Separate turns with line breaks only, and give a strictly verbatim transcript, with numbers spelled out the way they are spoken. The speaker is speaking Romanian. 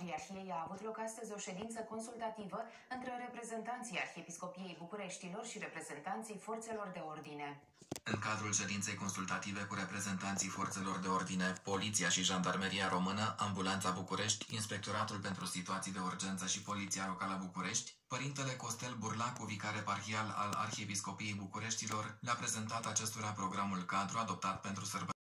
Patriarhiei a avut loc astăzi o ședință consultativă între reprezentanții Arhiepiscopiei Bucureștilor și reprezentanții forțelor de ordine.
În cadrul ședinței consultative cu reprezentanții forțelor de ordine, Poliția și Jandarmeria Română, Ambulanța București, Inspectoratul pentru Situații de Urgență și Poliția Locală București, Părintele Costel Burlacu, vicar eparhial al Arhiepiscopiei Bucureștilor, le-a prezentat acestora programul cadru adoptat pentru sărbători.